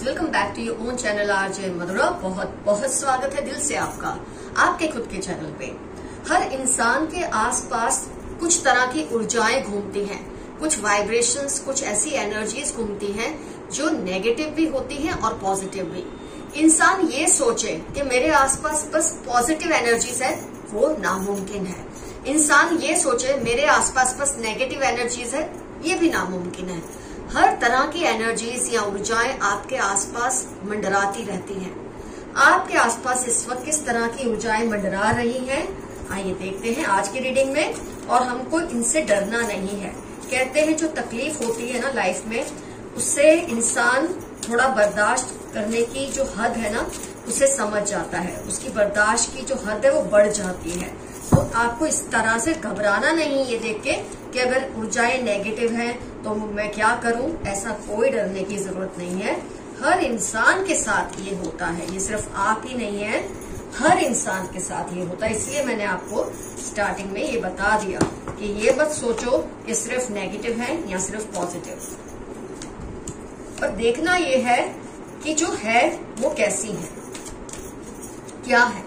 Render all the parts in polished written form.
Welcome back to your own channel RJ Madhura. बहुत बहुत स्वागत है दिल से आपका आपके खुद के चैनल पे। हर इंसान के आसपास कुछ तरह की ऊर्जाएं घूमती हैं, कुछ वाइब्रेशंस, कुछ ऐसी एनर्जीज घूमती हैं जो नेगेटिव भी होती हैं और पॉजिटिव भी। इंसान ये सोचे कि मेरे आसपास बस पॉजिटिव एनर्जीज है, वो नामुमकिन है। इंसान ये सोचे मेरे आसपास बस नेगेटिव एनर्जीज है, ये भी नामुमकिन है। हर तरह की एनर्जीज या ऊर्जाएं आपके आसपास मंडराती रहती हैं। आपके आसपास इस वक्त किस तरह की ऊर्जाएं मंडरा रही हैं, आइए देखते हैं आज की रीडिंग में। और हमको इनसे डरना नहीं है। कहते हैं जो तकलीफ होती है ना लाइफ में, उससे इंसान थोड़ा बर्दाश्त करने की जो हद है ना, उसे समझ जाता है। उसकी बर्दाश्त की जो हद है वो बढ़ जाती है। तो आपको इस तरह से घबराना नहीं ये देख के कि अगर ऊर्जाएं नेगेटिव हैं तो मैं क्या करूं, ऐसा कोई डरने की जरूरत नहीं है। हर इंसान के साथ ये होता है, ये सिर्फ आप ही नहीं है, हर इंसान के साथ ये होता है। इसलिए मैंने आपको स्टार्टिंग में ये बता दिया कि ये मत सोचो कि सिर्फ नेगेटिव है या सिर्फ पॉजिटिव। पर देखना ये है कि जो है वो कैसी है, क्या है।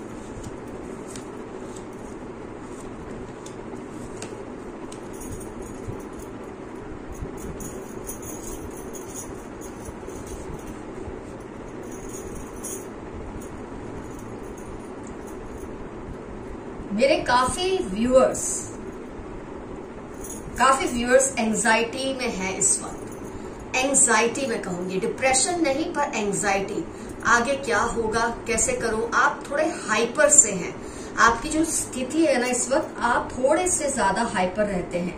मेरे काफी व्यूअर्स एंजाइटी में है इस वक्त। एंजाइटी में कहूंगी, डिप्रेशन नहीं पर एंजाइटी। आगे क्या होगा, कैसे करूं, आप थोड़े हाइपर से हैं। आपकी जो स्थिति है ना इस वक्त, आप थोड़े से ज्यादा हाइपर रहते हैं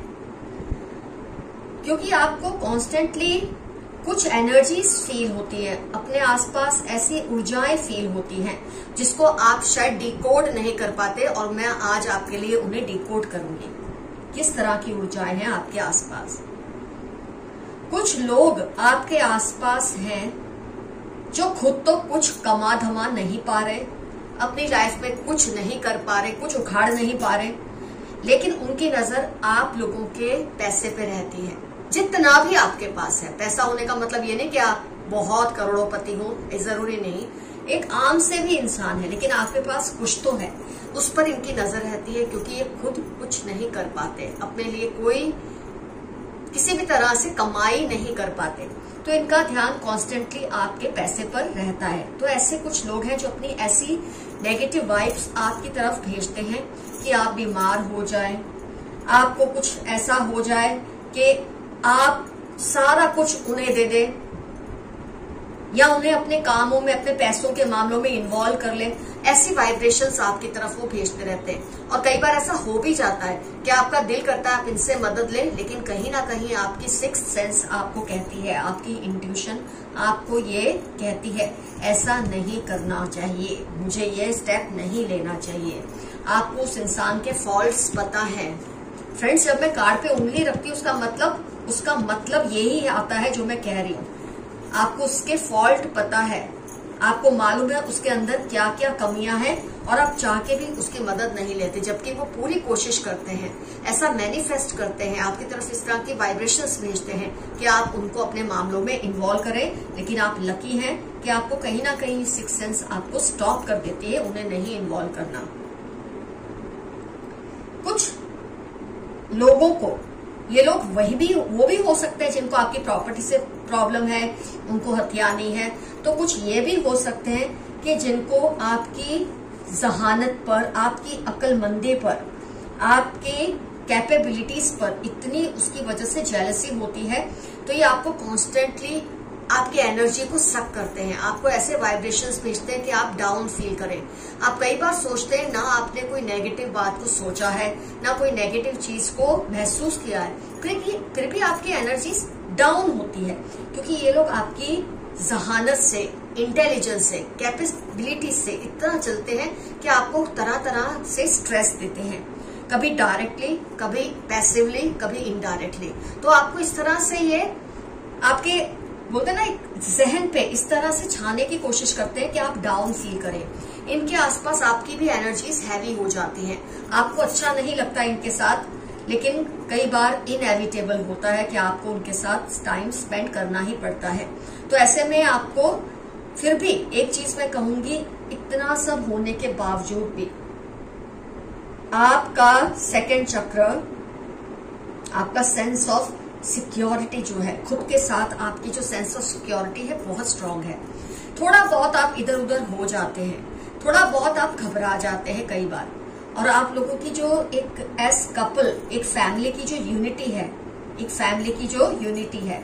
क्योंकि आपको कॉन्स्टेंटली कुछ एनर्जीज फील होती है, अपने आसपास ऐसी ऊर्जाएं फील होती हैं जिसको आप शायद डिकोड नहीं कर पाते, और मैं आज आपके लिए उन्हें डिकोड करूंगी। किस तरह की ऊर्जाएं हैं आपके आसपास। कुछ लोग आपके आसपास हैं जो खुद तो कुछ कमा धमा नहीं पा रहे, अपनी लाइफ में कुछ नहीं कर पा रहे, कुछ उखाड़ नहीं पा रहे, लेकिन उनकी नजर आप लोगों के पैसे पे रहती है। जितना भी आपके पास है, पैसा होने का मतलब ये नहीं कि आप बहुत करोड़ोंपति हो, जरूरी नहीं। एक आम से भी इंसान है लेकिन आपके पास कुछ तो है, उस पर इनकी नजर रहती है क्योंकि ये खुद कुछ नहीं कर पाते, अपने लिए कोई किसी भी तरह से कमाई नहीं कर पाते, तो इनका ध्यान कॉन्स्टेंटली आपके पैसे पर रहता है। तो ऐसे कुछ लोग हैं जो अपनी ऐसी नेगेटिव वाइब्स आपकी तरफ भेजते हैं कि आप बीमार हो जाए, आपको कुछ ऐसा हो जाए कि आप सारा कुछ उन्हें दे दे, या उन्हें अपने कामों में, अपने पैसों के मामलों में इन्वॉल्व कर ले। ऐसी वाइब्रेशंस आपकी तरफ वो भेजते रहते हैं। और कई बार ऐसा हो भी जाता है कि आपका दिल करता है आप इनसे मदद लें, लेकिन कहीं ना कहीं आपकी सिक्स्थ सेंस आपको कहती है, आपकी इंट्यूशन आपको ये कहती है ऐसा नहीं करना चाहिए, मुझे ये स्टेप नहीं लेना चाहिए। आपको उस इंसान के फॉल्ट्स पता है। फ्रेंड्स, जब मैं कार्ड पे उंगली रखती हूँ उसका मतलब यही आता है जो मैं कह रही हूँ। आपको उसके फॉल्ट पता है, आपको मालूम है उसके अंदर क्या क्या कमियां हैं, और आप चाह के भी उसकी मदद नहीं लेते, जबकि वो पूरी कोशिश करते हैं, ऐसा मैनिफेस्ट करते हैं, आपकी तरफ इस तरह की वाइब्रेशंस भेजते हैं कि आप उनको अपने मामलों में इन्वॉल्व करें। लेकिन आप लकी हैं कि आपको कहीं ना कहीं सिक्स्थ सेंस आपको स्टॉप कर देती है उन्हें नहीं इन्वॉल्व करना। कुछ लोगों को, ये लोग वो भी हो सकते हैं जिनको आपकी प्रॉपर्टी से प्रॉब्लम है, उनको हथियानी है। तो कुछ ये भी हो सकते हैं कि जिनको आपकी जहानत पर, आपकी अक्लमंदी पर, आपकी कैपेबिलिटीज पर इतनी उसकी वजह से जेलसी होती है, तो ये आपको कॉन्स्टेंटली आपकी एनर्जी को सक करते हैं, आपको ऐसे वाइब्रेशंस भेजते हैं कि आप डाउन फील करें। आप कई बार सोचते हैं ना आपने कोई नेगेटिव बात को सोचा है, ना कोई नेगेटिव चीज को महसूस किया है, फिर भी आपकी एनर्जी डाउन होती है क्योंकि ये लोग आपकी जहानत से, इंटेलिजेंस से, कैपेबिलिटी से इतना चलते हैं कि आपको तरह तरह से स्ट्रेस देते हैं, कभी डायरेक्टली, कभी पैसिवली, कभी इनडायरेक्टली। तो आपको इस तरह से ये आपके बोलते हैं ना एक जहन पे इस तरह से छाने की कोशिश करते हैं कि आप डाउन फील करें। इनके आसपास आपकी भी एनर्जीज हैवी हो जाती हैं, आपको अच्छा नहीं लगता इनके साथ लेकिन कई बार इनएविटेबल होता है कि आपको उनके साथ टाइम स्पेंड करना ही पड़ता है। तो ऐसे में आपको फिर भी एक चीज मैं कहूंगी, इतना सब होने के बावजूद भी आपका सेकंड चक्र, आपका सेंस ऑफ सिक्योरिटी जो है, खुद के साथ आपकी जो सेंस ऑफ सिक्योरिटी है बहुत स्ट्रांग है। थोड़ा बहुत आप इधर उधर हो जाते हैं, थोड़ा बहुत आप घबरा जाते हैं कई बार, और आप लोगों की जो एक एज कपल, एक फैमिली की जो यूनिटी है, एक फैमिली की जो यूनिटी है,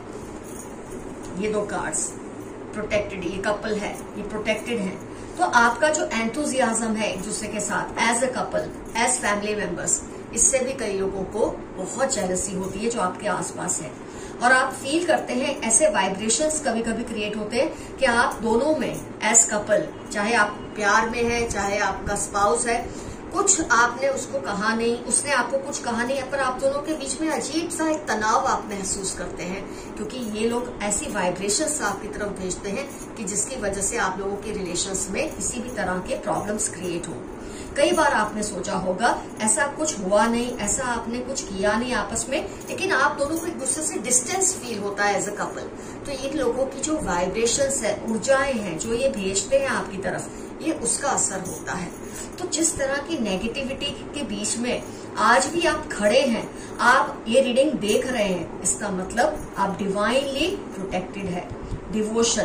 ये दो कार्ड्स प्रोटेक्टेड, ये कपल है, ये प्रोटेक्टेड है। तो आपका जो एंथुजियाज्म है एक दूसरे के साथ as a couple, as family members, इससे भी कई लोगों को बहुत जेलसी होती है जो आपके आसपास है, और आप फील करते हैं ऐसे वाइब्रेशंस कभी कभी क्रिएट होते हैं कि आप दोनों में एज कपल, चाहे आप प्यार में है, चाहे आपका स्पाउस है, कुछ आपने उसको कहा नहीं, उसने आपको कुछ कहा नहीं, पर आप दोनों के बीच में अजीब सा एक तनाव आप महसूस करते हैं, क्योंकि ये लोग ऐसी वाइब्रेशंस आपकी तरफ भेजते हैं कि जिसकी वजह से आप लोगों के रिलेशंस में किसी भी तरह के प्रॉब्लम्स क्रिएट हो। कई बार आपने सोचा होगा ऐसा कुछ हुआ नहीं, ऐसा आपने कुछ किया नहीं आपस में, लेकिन आप दोनों को एक दूसरे से डिस्टेंस फील होता है एज अ कपल। तो इन लोगों की जो वाइब्रेशंस है, ऊर्जाएं हैं जो ये भेजते हैं आपकी तरफ, ये उसका असर होता है। तो जिस तरह की नेगेटिविटी के बीच में आज भी आप खड़े हैं, आप ये रीडिंग देख रहे हैं, इसका मतलब आप डिवाइनली प्रोटेक्टेड है। डिवोशन,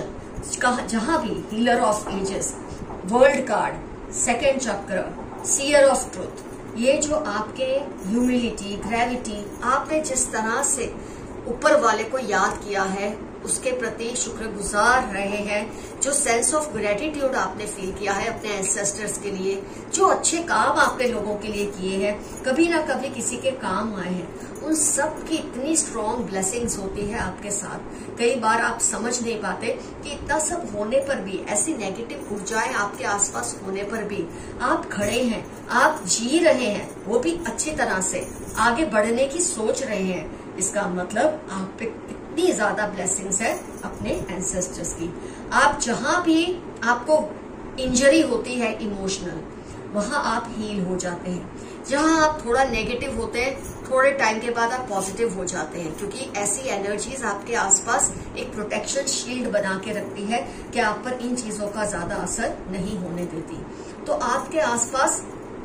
जहां भी healer of ages, world card, second chakra, seer of truth, ये जो आपके ह्यूमिलिटी, ग्रेविटी, आपने जिस तरह से ऊपर वाले को याद किया है, उसके प्रति शुक्रगुजार रहे हैं, जो सेंस ऑफ ग्रेटिट्यूड आपने फील किया है अपने एंसेस्टर्स के लिए, जो अच्छे काम आपने लोगों के लिए किए हैं, कभी ना कभी किसी के काम आए हैं, उन सब की इतनी स्ट्रॉन्ग ब्लेसिंग्स होती है आपके साथ। कई बार आप समझ नहीं पाते कि इतना सब होने पर भी, ऐसी नेगेटिव ऊर्जाएं आपके आसपास होने पर भी आप खड़े हैं, आप जी रहे हैं, वो भी अच्छी तरह से आगे बढ़ने की सोच रहे हैं। इसका मतलब आप पे कितनी ज्यादा ब्लेसिंग्स है अपने एंसेस्टर्स की। आप जहां भी आपको इंजरी होती है इमोशनल, वहां आप हील हो जाते हैं। जहां आप थोड़ा नेगेटिव होते हैं, थोड़े टाइम के बाद आप पॉजिटिव हो जाते हैं, क्योंकि ऐसी एनर्जीज आपके आसपास एक प्रोटेक्शन शील्ड बना के रखती है कि आप पर इन चीजों का ज्यादा असर नहीं होने देती। तो आपके आसपास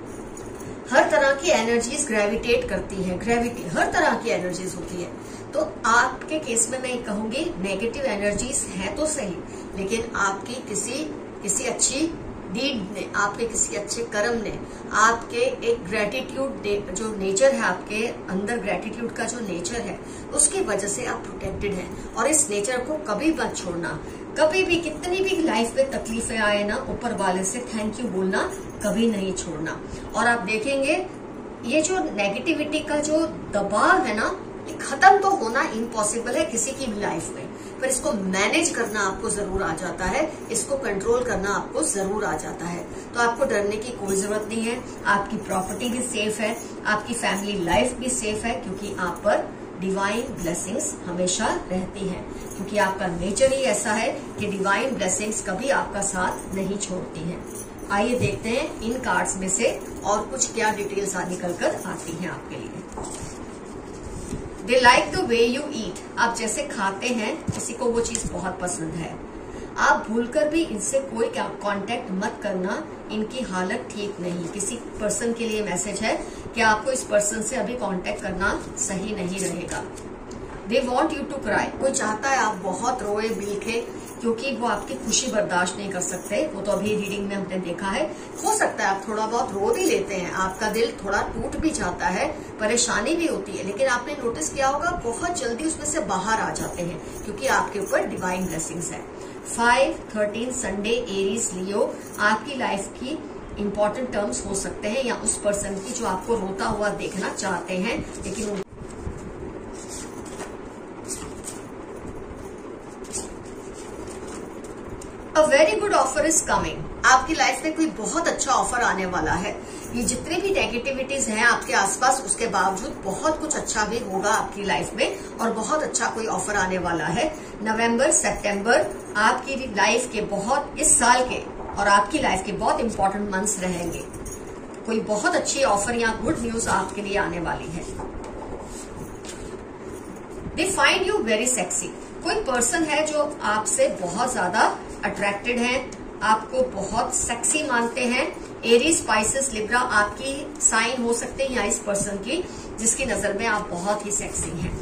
हर तरह की एनर्जीज ग्रेविटेट करती हैं, ग्रेविटी हर तरह की एनर्जीज होती है। तो आपके केस में मैं कहूंगी नेगेटिव एनर्जीज हैं तो सही, लेकिन आपकी किसी अच्छी डीड ने, आपके किसी अच्छे कर्म ने, आपके एक ग्रेटिट्यूड जो नेचर है, आपके अंदर ग्रेटिट्यूड का जो नेचर है, उसकी वजह से आप प्रोटेक्टेड हैं। और इस नेचर को कभी मत छोड़ना, कभी भी कितनी भी लाइफ में तकलीफें आए ना, ऊपर वाले से थैंक यू बोलना कभी नहीं छोड़ना। और आप देखेंगे ये जो नेगेटिविटी का जो दबाव है ना, ये खत्म तो होना इम्पॉसिबल है किसी की भी लाइफ में, पर इसको मैनेज करना आपको जरूर आ जाता है, इसको कंट्रोल करना आपको जरूर आ जाता है। तो आपको डरने की कोई जरूरत नहीं है। आपकी प्रॉपर्टी भी सेफ है, आपकी फैमिली लाइफ भी सेफ है, क्योंकि आप पर डिवाइन ब्लेसिंग्स हमेशा रहती हैं, क्योंकि आपका नेचर ही ऐसा है कि डिवाइन ब्लेसिंग्स कभी आपका साथ नहीं छोड़ती हैं। आइए देखते हैं इन कार्ड्स में से और कुछ क्या डिटेल्स निकल कर आती हैं आपके लिए। They like the way you eat, आप जैसे खाते हैं किसी को वो चीज बहुत पसंद है। आप भूलकर भी इनसे कोई कांटेक्ट मत करना, इनकी हालत ठीक नहीं। किसी पर्सन के लिए मैसेज है कि आपको इस पर्सन से अभी कांटेक्ट करना सही नहीं रहेगा। They want you to cry, कोई चाहता है आप बहुत रोए बिलखे, क्योंकि वो आपकी खुशी बर्दाश्त नहीं कर सकते। वो तो अभी रीडिंग में हमने देखा है, हो सकता है आप थोड़ा बहुत रो भी लेते हैं, आपका दिल थोड़ा टूट भी जाता है, परेशानी भी होती है, लेकिन आपने नोटिस किया होगा बहुत जल्दी उसमें से बाहर आ जाते हैं, क्योंकि आपके ऊपर डिवाइन ब्लेसिंग्स है। 5, 13 संडे, एरीज, लियो, आपकी लाइफ की इंपॉर्टेंट टर्म्स हो सकते हैं, या उस पर्सन की जो आपको रोता हुआ देखना चाहते हैं, लेकिन a very good offer is coming, आपकी लाइफ में कोई बहुत अच्छा ऑफर आने वाला है। ये जितने भी नेगेटिविटीज हैं आपके आसपास, उसके बावजूद बहुत कुछ अच्छा भी होगा आपकी लाइफ में, और बहुत अच्छा कोई ऑफर आने वाला है। नवंबर, सितंबर आपकी लाइफ के बहुत, इस साल के और आपकी लाइफ के बहुत इंपॉर्टेंट मंथ्स रहेंगे। कोई बहुत अच्छी ऑफर या गुड न्यूज आपके लिए आने वाली है। They find you very sexy. कोई पर्सन है जो आपसे बहुत ज्यादा अट्रैक्टेड है, आपको बहुत सेक्सी मानते हैं। एरीज, स्पाइसेस, लिब्रा आपकी साइन हो सकते हैं या इस पर्सन की जिसकी नजर में आप बहुत ही सेक्सी हैं।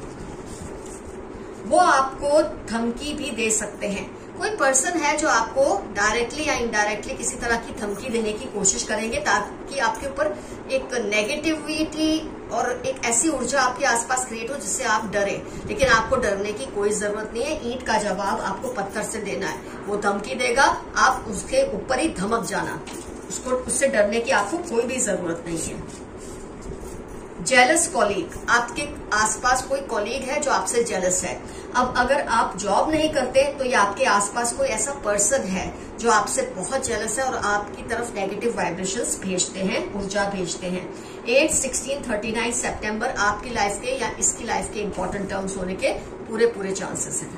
वो आपको धमकी भी दे सकते हैं। कोई पर्सन है जो आपको डायरेक्टली या इनडायरेक्टली किसी तरह की धमकी देने की कोशिश करेंगे ताकि आपके ऊपर एक नेगेटिविटी और एक ऐसी ऊर्जा आपके आसपास क्रिएट हो जिससे आप डरे। लेकिन आपको डरने की कोई जरूरत नहीं है। ईंट का जवाब आपको पत्थर से देना है। वो धमकी देगा, आप उसके ऊपर ही धमक जाना। उससे डरने की आपको कोई भी जरूरत नहीं है। जेलस कॉलीग, आपके आसपास कोई कॉलीग है जो आपसे जेलस है। अब अगर आप जॉब नहीं करते तो ये आपके आसपास कोई ऐसा पर्सन है जो आपसे बहुत जेलस है और आपकी तरफ नेगेटिव वाइब्रेशंस भेजते हैं, ऊर्जा भेजते हैं। 8, 16, 39 सितंबर आपकी लाइफ के या इसकी लाइफ के इंपॉर्टेंट टर्म्स होने के पूरे चांसेस हैं।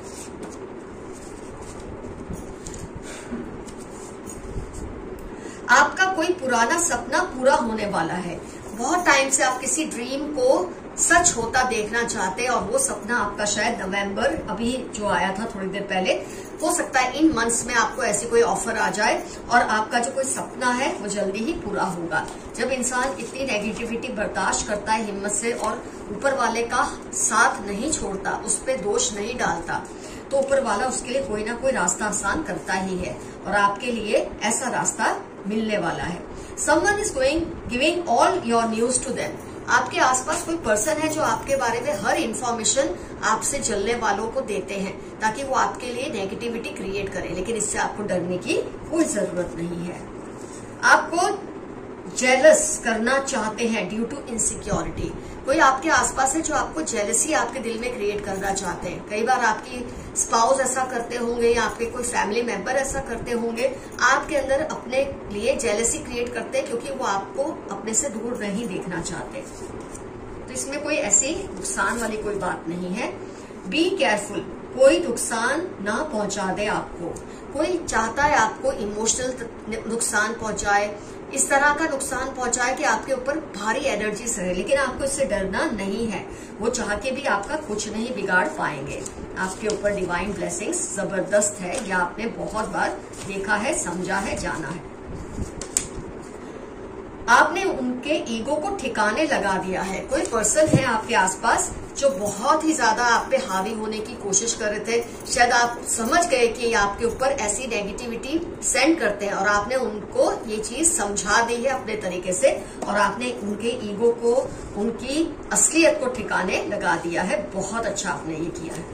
आपका कोई पुराना सपना पूरा होने वाला है। बहुत टाइम से आप किसी ड्रीम को सच होता देखना चाहते हैं और वो सपना आपका शायद नवंबर अभी जो आया था थोड़ी देर पहले, हो सकता है इन मंथ्स में आपको ऐसी कोई ऑफर आ जाए और आपका जो कोई सपना है वो जल्दी ही पूरा होगा। जब इंसान इतनी नेगेटिविटी बर्दाश्त करता है हिम्मत से और ऊपर वाले का साथ नहीं छोड़ता, उस पर दोष नहीं डालता, तो ऊपर वाला उसके लिए कोई ना कोई रास्ता आसान करता ही है और आपके लिए ऐसा रास्ता मिलने वाला है। Someone is giving all your news to them. आपके आसपास कोई पर्सन है जो आपके बारे में हर इंफॉर्मेशन आपसे जलने वालों को देते हैं ताकि वो आपके लिए नेगेटिविटी क्रिएट करे। लेकिन इससे आपको डरने की कोई जरूरत नहीं है। आपको जेलस करना चाहते हैं ड्यू टू इनसिक्योरिटी। कोई आपके आसपास है जो आपको जेलसी आपके दिल में क्रिएट करना चाहते हैं। कई बार आपकी स्पाउस ऐसा करते होंगे या आपके कोई फैमिली मेंबर ऐसा करते होंगे। आपके अंदर अपने लिए जेलसी क्रिएट करते हैं क्योंकि वो आपको अपने से दूर नहीं देखना चाहते। तो इसमें कोई ऐसी नुकसान वाली कोई बात नहीं है। बी केयरफुल, कोई नुकसान ना पहुंचा दे आपको। कोई चाहता है आपको इमोशनल नुकसान पहुंचाए, इस तरह का नुकसान पहुंचाए कि आपके ऊपर भारी एनर्जीज रहे, लेकिन आपको इससे डरना नहीं है। वो चाह के भी आपका कुछ नहीं बिगाड़ पाएंगे। आपके ऊपर डिवाइन ब्लेसिंग्स जबरदस्त है, यह आपने बहुत बार देखा है, समझा है, जाना है। आपने उनके ईगो को ठिकाने लगा दिया है। कोई पर्सन है आपके आसपास जो बहुत ही ज्यादा आप पे हावी होने की कोशिश कर रहे थे। शायद आप समझ गए कि आपके ऊपर ऐसी नेगेटिविटी सेंड करते हैं और आपने उनको ये चीज समझा दी है अपने तरीके से और आपने उनके ईगो को, उनकी असलियत को ठिकाने लगा दिया है। बहुत अच्छा आपने ये किया है।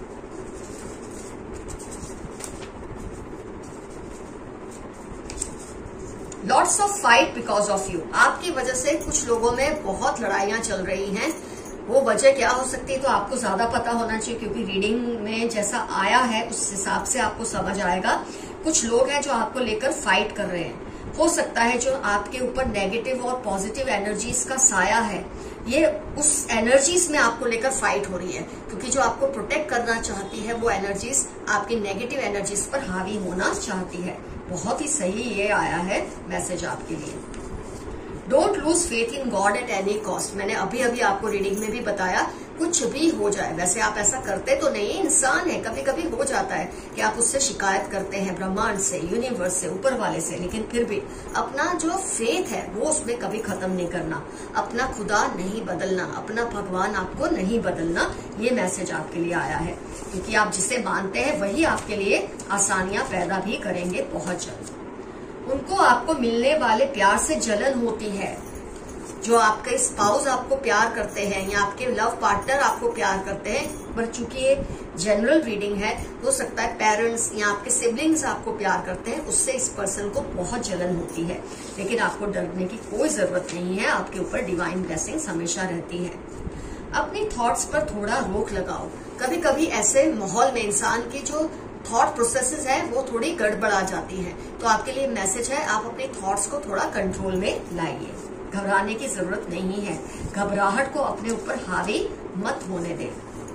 Lots of fight because of you. आपकी वजह से कुछ लोगों में बहुत लड़ाइयां चल रही हैं। वो वजह क्या हो सकती है तो आपको ज्यादा पता होना चाहिए, क्योंकि रीडिंग में जैसा आया है उस हिसाब से आपको समझ आएगा। कुछ लोग हैं जो आपको लेकर फाइट कर रहे हैं। हो सकता है जो आपके ऊपर नेगेटिव और पॉजिटिव एनर्जीज का साया है, ये उस एनर्जीज में आपको लेकर फाइट हो रही है, क्योंकि जो आपको प्रोटेक्ट करना चाहती है वो एनर्जीज आपकी नेगेटिव एनर्जीज पर हावी होना चाहती है। बहुत ही सही ये आया है मैसेज आपके लिए। Don't lose faith in God at any cost. मैंने अभी आपको रीडिंग में भी बताया, कुछ भी हो जाए, वैसे आप ऐसा करते तो नहीं, इंसान है, कभी कभी हो जाता है कि आप उससे शिकायत करते हैं, ब्रह्मांड से, यूनिवर्स से, ऊपर वाले से, लेकिन फिर भी अपना जो फेथ है वो उसमें कभी खत्म नहीं करना। अपना खुदा नहीं बदलना, अपना भगवान आपको नहीं बदलना। ये मैसेज आपके लिए आया है, क्योंकि आप जिसे मानते हैं वही आपके लिए आसानियां पैदा भी करेंगे बहुत जल्द। उनको आपको मिलने वाले प्यार से जलन होती है। जो आपके स्पाउस आपको प्यार करते हैं या आपके लव पार्टनर आपको प्यार करते हैं, पर चूंकि ये जनरल रीडिंग है, हो सकता है पेरेंट्स या आपके सिबलिंग्स आपको प्यार करते हैं, उससे इस पर्सन को बहुत जलन होती है। लेकिन आपको डरने की कोई जरूरत नहीं है, आपके ऊपर डिवाइन ब्लेसिंग्स हमेशा रहती है। अपनी थॉट्स पर थोड़ा रोक लगाओ। कभी कभी ऐसे माहौल में इंसान की जो थॉट प्रोसेसेस है वो थोड़ी गड़बड़ा जाती है, तो आपके लिए मैसेज है, आप अपने थॉट्स को थोड़ा कंट्रोल में लाइए। घबराने की जरूरत नहीं है, घबराहट को अपने ऊपर हावी मत होने दें।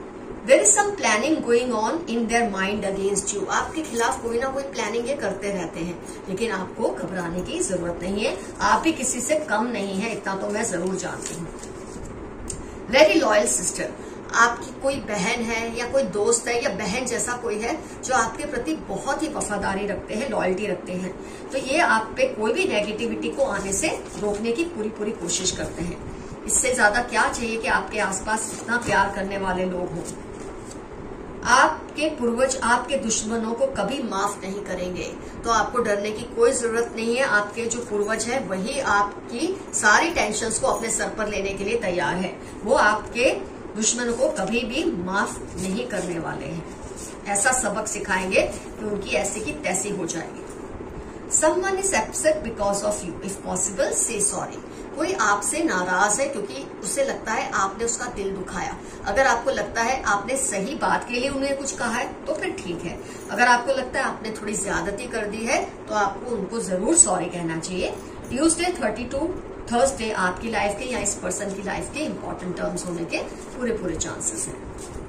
There is some planning going on in their mind against you. आपके खिलाफ कोई ना कोई प्लानिंग ये करते रहते हैं, लेकिन आपको घबराने की जरूरत नहीं है। आप भी किसी से कम नहीं है, इतना तो मैं जरूर जानती हूँ। वेरी लॉयल सिस्टर, आपकी कोई बहन है या कोई दोस्त है या बहन जैसा कोई है जो आपके प्रति बहुत ही वफादारी रखते हैं, लॉयल्टी रखते हैं, तो ये आप पे कोई भी नेगेटिविटी को आने से रोकने की पूरी कोशिश करते हैं। इससे ज्यादा क्या चाहिए कि आपके आसपास इतना प्यार करने वाले लोग हों। आपके पूर्वज आपके दुश्मनों को कभी माफ नहीं करेंगे, तो आपको डरने की कोई जरूरत नहीं है। आपके जो पूर्वज है वही आपकी सारी टेंशन्स को अपने सर पर लेने के लिए तैयार है। वो आपके दुश्मनों को कभी भी माफ नहीं करने वाले हैं। ऐसा सबक सिखाएंगे कि उनकी ऐसी की तैसी हो जाएगी। Someone is upset because of you. If possible, say sorry. कोई आपसे नाराज है क्योंकि उसे लगता है आपने उसका दिल दुखाया। अगर आपको लगता है आपने सही बात के लिए उन्हें कुछ कहा है तो फिर ठीक है। अगर आपको लगता है आपने थोड़ी ज्यादती कर दी है तो आपको उनको जरूर सॉरी कहना चाहिए। ट्यूसडे 32 थर्सडे आपकी लाइफ के या इस पर्सन की लाइफ के इंपॉर्टेंट टर्म्स होने के पूरे चांसेस हैं।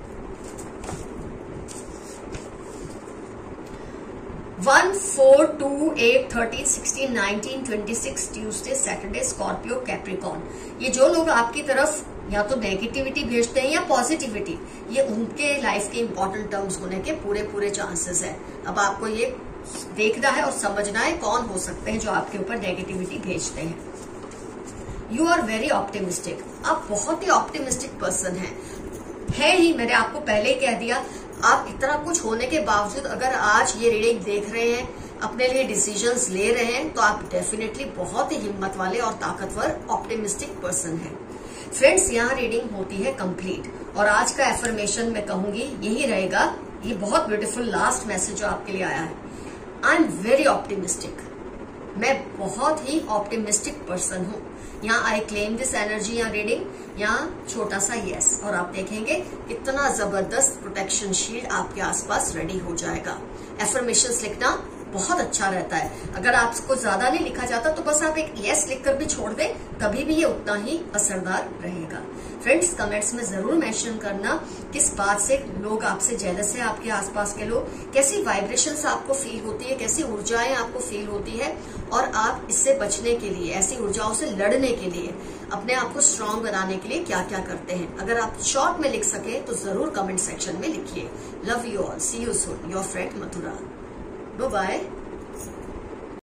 1, 4, 2, 8, 13, 16, 19, 26 ट्यूसडे, सैटरडे, स्कॉर्पियो, कैप्रिकॉर्न। ये जो लोग आपकी तरफ या तो नेगेटिविटी भेजते हैं या पॉजिटिविटी, ये उनके लाइफ के इंपॉर्टेंट टर्म्स होने के पूरे चांसेस है। अब आपको ये देखना है और समझना है कौन हो सकते हैं जो आपके ऊपर नेगेटिविटी भेजते हैं। यू आर वेरी ऑप्टिमिस्टिक, आप बहुत ही ऑप्टिमिस्टिक पर्सन है ही। मैंने आपको पहले ही कह दिया, आप इतना कुछ होने के बावजूद अगर आज ये रीडिंग देख रहे हैं, अपने लिए डिसीजंस ले रहे हैं, तो आप डेफिनेटली बहुत ही हिम्मत वाले और ताकतवर ऑप्टिमिस्टिक पर्सन हैं। फ्रेंड्स, यहाँ रीडिंग होती है कंप्लीट और आज का एफर्मेशन मैं कहूंगी यही रहेगा। ये बहुत ब्यूटीफुल लास्ट मैसेज जो आपके लिए आया है, आई एम वेरी ऑप्टिमिस्टिक। मैं बहुत ही ऑप्टिमिस्टिक पर्सन हूँ। यहाँ आई क्लेम दिस एनर्जी या रीडिंग, यहाँ छोटा सा यस, और आप देखेंगे इतना जबरदस्त प्रोटेक्शन शील्ड आपके आसपास रेडी हो जाएगा। एफर्मेशंस लिखना बहुत अच्छा रहता है। अगर आपको ज्यादा नहीं लिखा जाता तो बस आप एक यस लिखकर भी छोड़ दें, तभी भी ये उतना ही असरदार रहेगा। फ्रेंड्स, कमेंट्स में जरूर मेंशन करना किस बात से लोग आपसे जेलस है, आपके आसपास के लोग, कैसी वाइब्रेशंस आपको फील होती है, कैसी ऊर्जाएं आपको फील होती है, और आप इससे बचने के लिए, ऐसी ऊर्जाओं से लड़ने के लिए, अपने आप को स्ट्रांग बनाने के लिए क्या क्या करते हैं। अगर आप शॉर्ट में लिख सके तो जरूर कमेंट सेक्शन में लिखिए। Love you all, see you soon, your friend Mathura. Bye-bye.